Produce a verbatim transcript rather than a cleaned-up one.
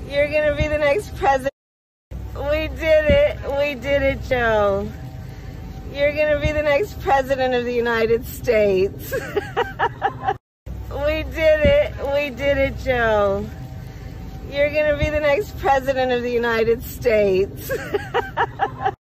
You're gonna be the next president. We did it. We did it, Joe. You're gonna be the next president of the United States. We did it. We did it, Joe. You're gonna be the next president of the United States.